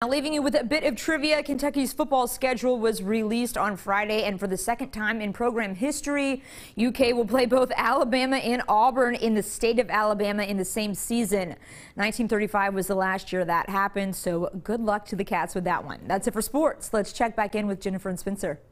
Now, leaving you with a bit of trivia, Kentucky's football schedule was released on Friday, and for the second time in program history, UK will play both Alabama and Auburn in the state of Alabama in the same season. 1935 was the last year that happened, so good luck to the Cats with that one. That's it for sports. Let's check back in with Jennifer and Spencer.